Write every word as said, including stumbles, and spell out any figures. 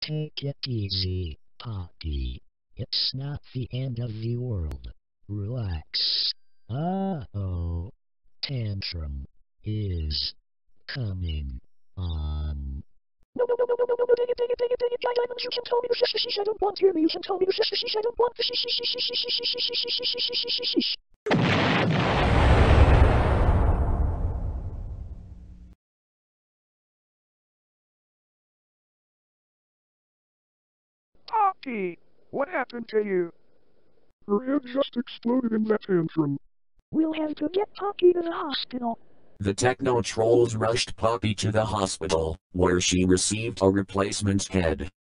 Take it easy, Poppy. It's not the end of the world. Relax. Uh-oh. Tantrum is coming on. No, no, no, no, no, no, no, no, dang it, dang it, dang it, dang it, Guy Diamonds, you can tell me the shish, shish, I don't want to hear me, you can tell me the shish, shish, I don't want the shish, shish, shish, shish, shish, shish, shish, shish, shish, shish, shish, shish, shish. Poppy, what happened to you? Her head just exploded in that tantrum. We'll have to get Poppy to the hospital. The techno trolls rushed Poppy to the hospital, where she received a replacement head.